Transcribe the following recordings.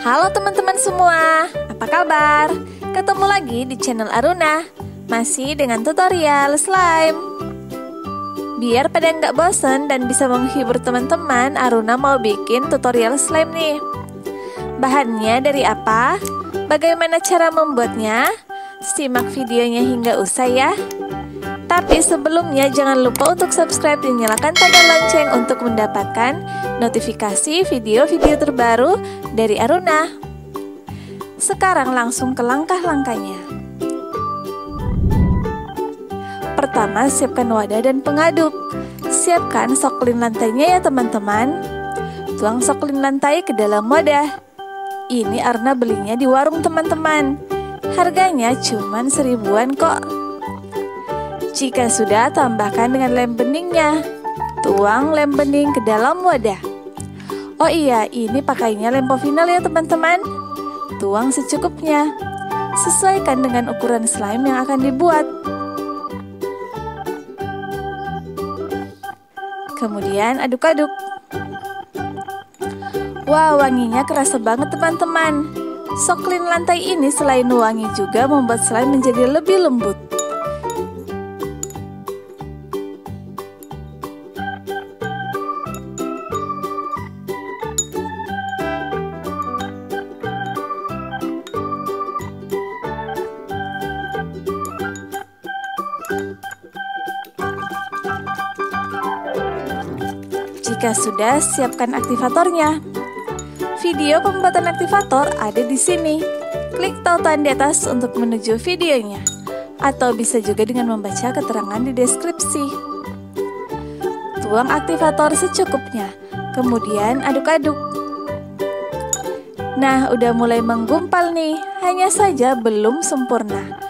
Halo teman-teman semua, apa kabar? Ketemu lagi di channel Aruna, masih dengan tutorial slime. Biar pada nggak bosan dan bisa menghibur teman-teman, Aruna mau bikin tutorial slime nih. Bahannya dari apa? Bagaimana cara membuatnya? Simak videonya hingga usai ya. Tapi sebelumnya jangan lupa untuk subscribe dan nyalakan tanda lonceng untuk mendapatkan notifikasi video-video terbaru dari Aruna. Sekarang langsung ke langkah-langkahnya. Pertama, siapkan wadah dan pengaduk. Siapkan soklin lantainya ya teman-teman. Tuang soklin lantai ke dalam wadah. Ini Aruna belinya di warung teman-teman. Harganya cuma 1000-an kok. Jika sudah, tambahkan dengan lem beningnya. Tuang lem bening ke dalam wadah. Oh iya, ini pakainya lem Povinil ya teman-teman. Tuang secukupnya. Sesuaikan dengan ukuran slime yang akan dibuat. Kemudian aduk-aduk. Wah, wanginya kerasa banget teman-teman. Soklin lantai ini selain wangi juga membuat slime menjadi lebih lembut. Jika sudah, siapkan aktivatornya. Video pembuatan aktivator ada di sini. Klik tautan di atas untuk menuju videonya. Atau bisa juga dengan membaca keterangan di deskripsi. Tuang aktivator secukupnya. Kemudian aduk-aduk. Nah, udah mulai menggumpal nih. Hanya saja belum sempurna.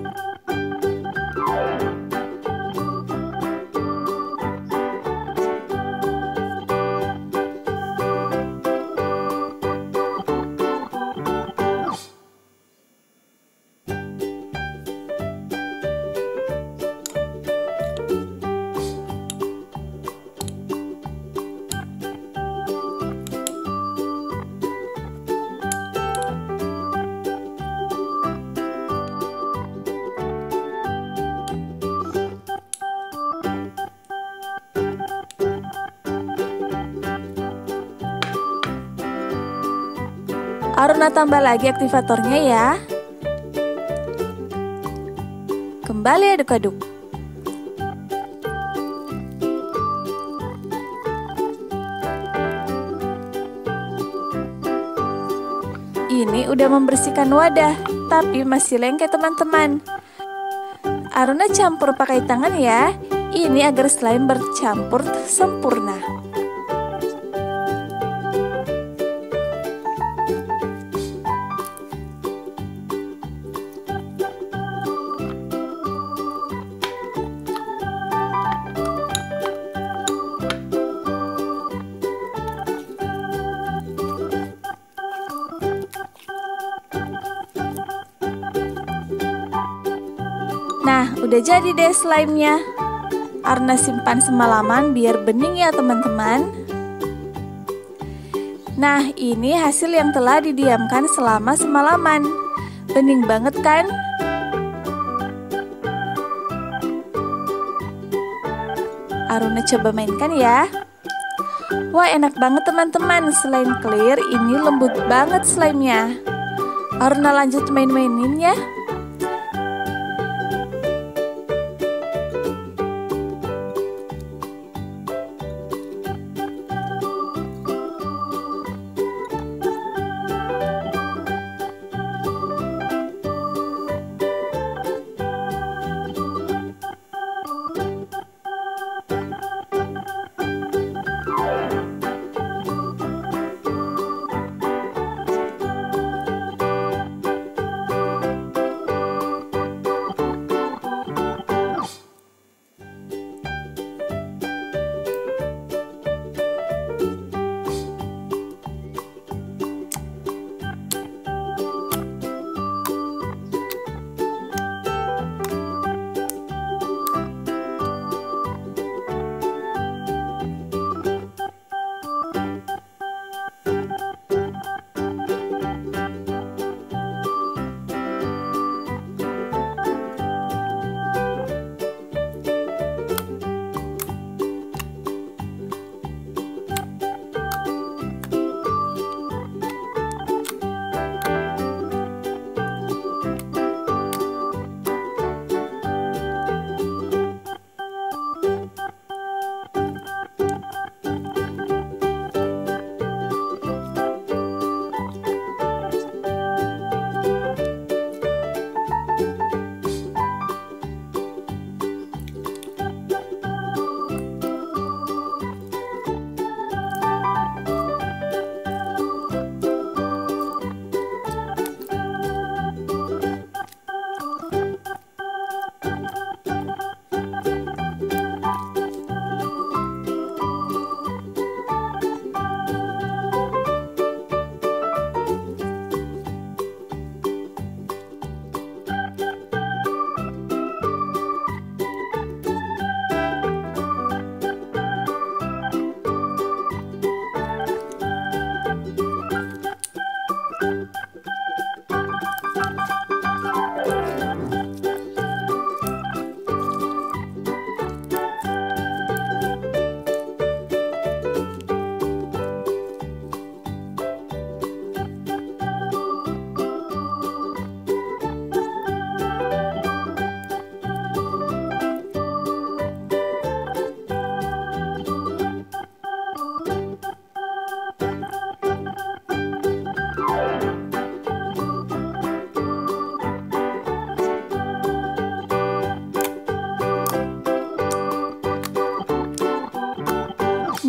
Aruna tambah lagi aktivatornya ya. Kembali aduk-aduk. Ini udah membersihkan wadah, tapi masih lengket teman-teman. Aruna campur pakai tangan ya. Ini agar slime bercampur sempurna. Nah, udah jadi deh slime-nya. Aruna simpan semalaman biar bening ya teman-teman. Nah, ini hasil yang telah didiamkan selama semalaman. Bening banget kan? Aruna coba mainkan ya. Wah, enak banget teman-teman. Selain clear, ini lembut banget slime-nya. Aruna lanjut main-mainin ya.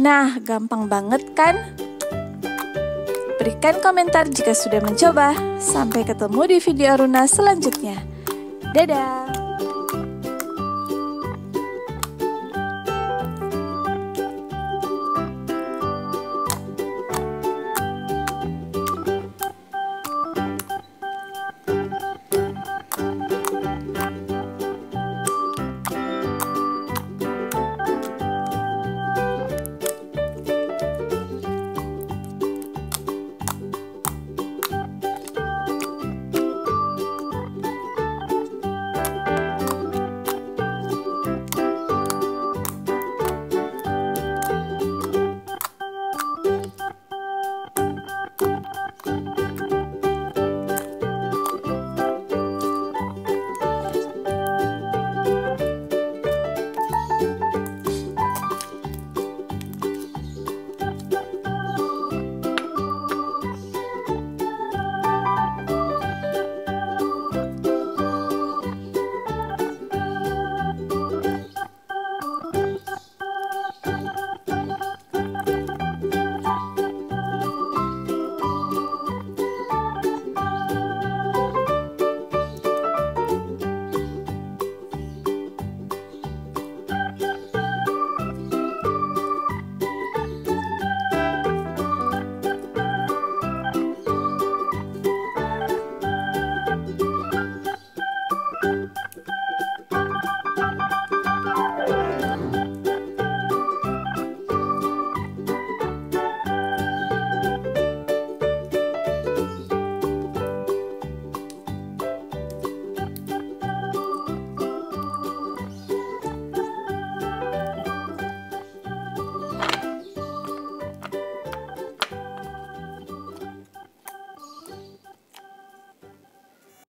Nah, gampang banget kan? Berikan komentar jika sudah mencoba. Sampai ketemu di video Aruna selanjutnya. Dadah!